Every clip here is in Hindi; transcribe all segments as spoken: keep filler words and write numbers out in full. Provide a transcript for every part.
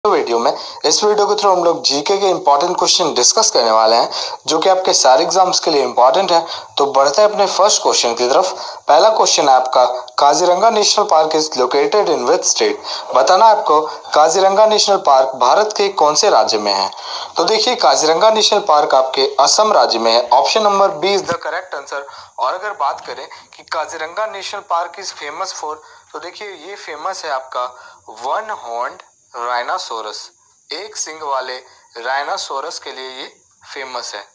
वीडियो में इस वीडियो के थ्रू हम लोग जीके के इंपॉर्टेंट क्वेश्चन डिस्कस करने वाले हैं जो कि आपके सारे एग्जाम्स के लिए इंपॉर्टेंट है। तो बढ़ते हैं अपने फर्स्ट क्वेश्चन की तरफ। पहला क्वेश्चन है आपका, Kaziranga national park is located in which state. बताना है आपको काजीरंगा नेशनल पार्क भारत के कौन से राज्य में है। तो देखिए काजीरंगा नेशनल पार्क आपके असम राज्य में है। Option number B is the correct answer. और अगर बात करें कि Kaziranga national park is famous for, तो देखिए ये फेमस है आपका वन हॉर्न्ड राइनासोरस, एक सिंग वाले राइनासोरस के लिए ये फेमस है।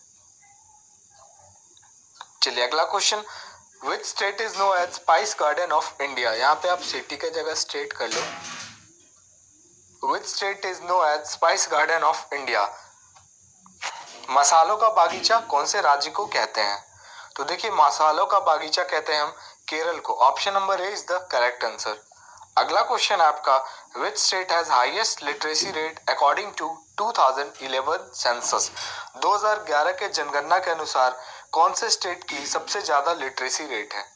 चलिए अगला question, which state is known as spice garden of India. यहाँ पे आप सिटी के जगह स्टेट कर लो। Which state is known as spice garden of India. मसालों का बागीचा कौन से राज्य को कहते हैं। तो देखिए मसालों का बागीचा कहते हैं हम केरल को। Option number A is the correct answer. अगला क्वेश्चन है आपका, which state has highest literacy rate according to two thousand eleven census. दो हज़ार ग्यारह के जनगणना के अनुसार कौन से स्टेट की सबसे ज्यादा लिटरेसी रेट है।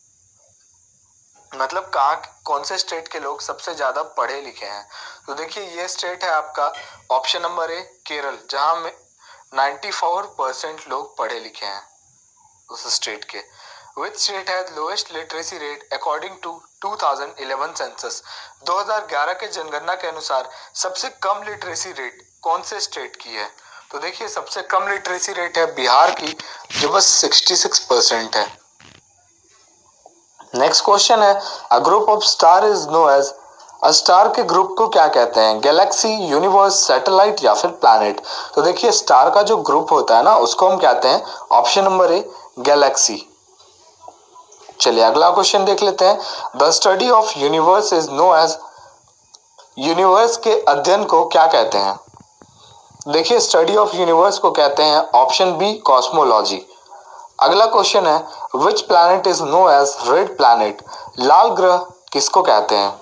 मतलब कहाँ कौन से स्टेट के लोग सबसे ज्यादा पढ़े लिखे हैं। तो देखिए ये स्टेट है आपका ऑप्शन नंबर ए केरल, जहां में चौरानवे परसेंट लोग पढ़े लिखे हैं उस स्टेट के। Which state has lowest literacy rate according to two thousand eleven census. दो हज़ार ग्यारह के जनगणना के अनुसार सबसे कम लिटरेसी रेट कौन से स्टेट की है। तो देखिए सबसे कम लिटरेसी रेट है बिहार की, जो बस छियासठ परसेंट है। नेक्स्ट क्वेश्चन है, a group of star is known as. A star के ग्रुप को क्या कहते हैं, गैलेक्सी, यूनिवर्स, सैटेलाइट या फिर प्लैनेट। तो देखिए स्टार का जो ग्रुप होता है ना उसको हम कहते हैं ऑप्शन नंबर ए गैलेक्सी। चलिए अगला क्वेश्चन देख लेते हैं, the study of universe is known as. Universe के अध्ययन को क्या कहते हैं। देखिए स्टडी ऑफ यूनिवर्स को कहते हैं ऑप्शन बी कॉस्मोलॉजी। अगला क्वेश्चन है, which planet is known as red planet. लाल ग्रह किसको कहते हैं।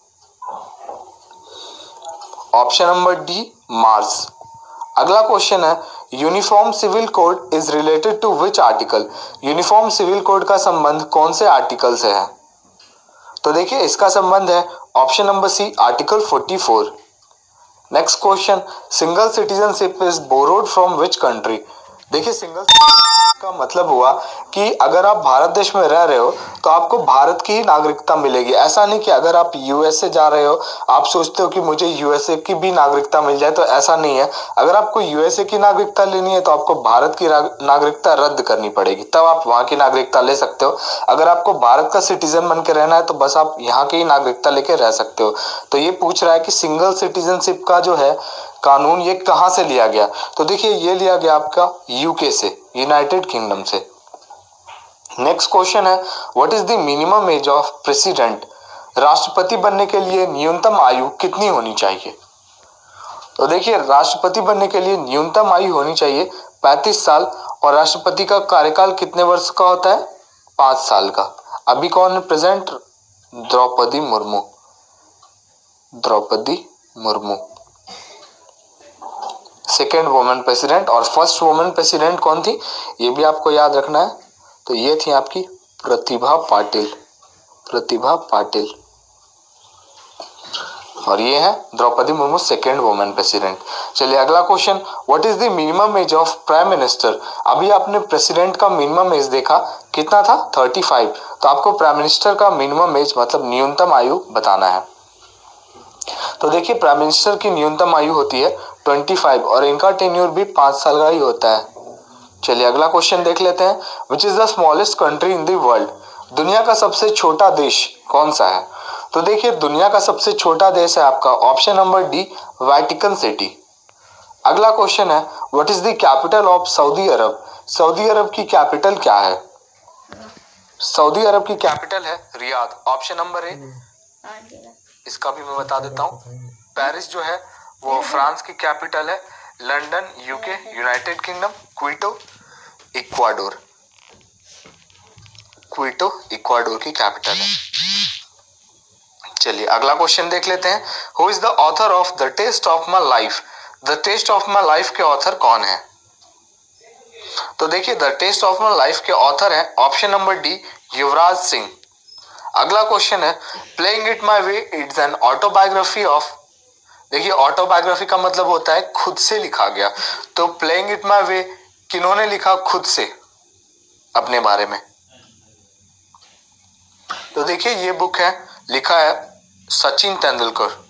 Option number D Mars. अगला क्वेश्चन है, uniform civil code is related to which article. Uniform civil code का संबंध कौन से आर्टिकल से है। तो देखिए इसका संबंध है ऑप्शन नंबर सी आर्टिकल चौवालीस। Next question, single citizenship is borrowed from which country. देखिए सिंगल का मतलब हुआ कि अगर आप भारत देश में रह रहे हो तो आपको भारत की ही नागरिकता मिलेगी। ऐसा नहीं कि अगर आप यूएसए जा रहे हो आप सोचते हो कि मुझे यूएसए की भी नागरिकता मिल जाए, तो ऐसा नहीं है। अगर आपको यूएसए की नागरिकता लेनी है तो आपको भारत की नागरिकता रद्द करनी पड़ेगी, तब आप वहां की नागरिकता ले सकते हो। अगर आपको भारत का सिटीजन बन के रहना है तो बस आप यहाँ की ही नागरिकता लेके रह सकते हो। तो ये पूछ रहा है कि सिंगल सिटीजनशिप का जो है कानून ये कहां से लिया गया। तो देखिए ये लिया गया आपका यूके से, यूनाइटेड किंगडम से। नेक्स्ट क्वेश्चन है, what is the minimum age of president. राष्ट्रपति बनने के लिए न्यूनतम आयु कितनी होनी चाहिए। तो देखिए राष्ट्रपति बनने के लिए न्यूनतम आयु होनी चाहिए पैंतीस साल। और राष्ट्रपति का कार्यकाल कितने वर्ष का होता है, पांच साल का। अभी कौन है present, Droupadi Murmu. Droupadi Murmu second women president. और फर्स्ट वुमेन प्रेसिडेंट कौन थी ये भी आपको याद रखना है। तो ये थी आपकी प्रतिभा पाटिल। प्रतिभा पाटिल और ये है Droupadi Murmu second women president. चलिए अगला question, what is the minimum age of prime minister. अभी आपने प्रेसिडेंट का मिनिमम एज देखा कितना था, पैंतीस। तो आपको प्राइम मिनिस्टर का मिनिमम एज मतलब न्यूनतम आयु बताना है। तो देखिए प्राइम मिनिस्टर की न्यूनतम आयु होती है पच्चीस और इनका टेन्योर भी पांच साल का ही होता है। चलिए अगला क्वेश्चन देख लेते हैं, which is the smallest country in the world. दुनिया का सबसे छोटा देश कौन सा है। तो देखिए दुनिया का सबसे छोटा देश है आपका option number D Vatican city. अगला क्वेश्चन है, what is the capital of Saudi Arabia. Saudi Arabia की कैपिटल क्या है। सऊदी अरब की कैपिटल है रियाद। ऑप्शन नंबर ए, इसका भी मैं बता देता हूँ, पेरिस जो है वो फ्रांस की कैपिटल है। London UK United Kingdom. Quito Ecuador. Quito Ecuador की कैपिटल है। चलिए अगला क्वेश्चन देख लेते हैं, who is the author of the test of my life. The test of my life के ऑथर कौन है। तो देखिए the test of my life के ऑथर है option number D Yuvraj Singh. अगला क्वेश्चन है, playing it my way it's an autobiography of. देखिए ऑटोबायोग्राफी का मतलब होता है खुद से लिखा गया, तो प्लेइंग इट माय वे किन्होंने लिखा खुद से अपने बारे में? तो देखिए ये बुक है, लिखा है सचिन तेंदुलकर।